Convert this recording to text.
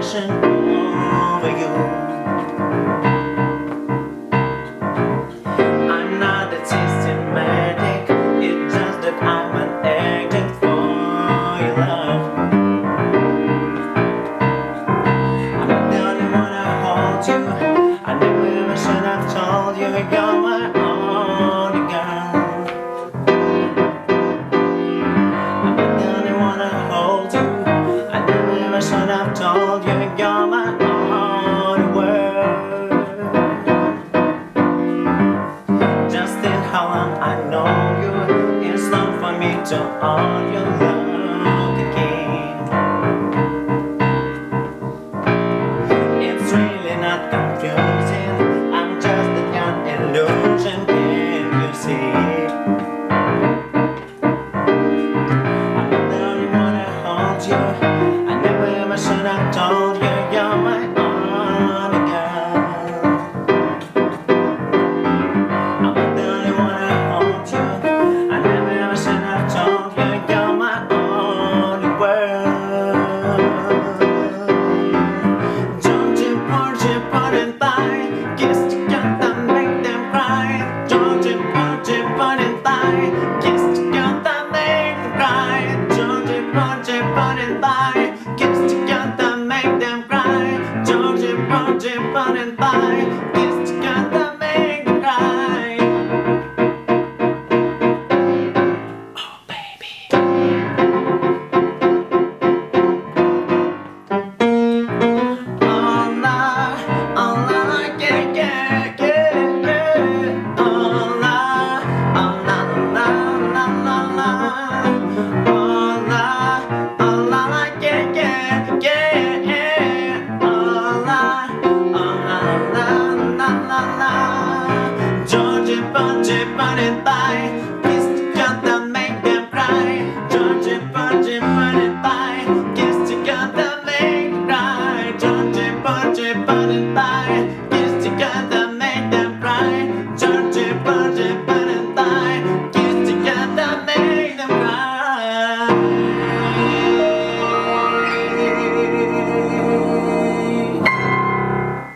passion over you. I'm not a systematic, it's just that I'm an addict for your love. I'm not the only one I hold you. I never ever should have told you you're my only girl. I'm not the only one I hold you. I never ever should have told you you're my only world. Just in how long I know you, it's not for me to own your love.